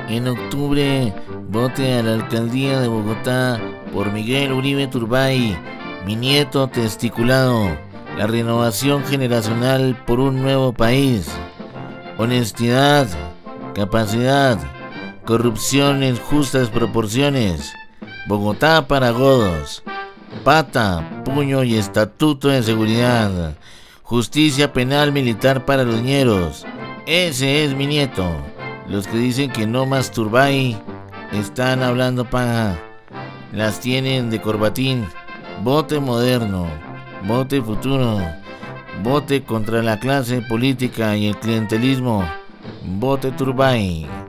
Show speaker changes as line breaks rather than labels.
En octubre, vote a la alcaldía de Bogotá por Miguel Uribe Turbay, mi nieto testiculado. La renovación generacional por un nuevo país. Honestidad, capacidad, corrupción en justas proporciones. Bogotá para godos. Pata, puño y estatuto de seguridad. Justicia penal militar para los ñeros. Ese es mi nieto. Los que dicen que no más Turbay están hablando paja. Las tienen de corbatín. Vote moderno, vote futuro, vote contra la clase política y el clientelismo. Vote Turbay.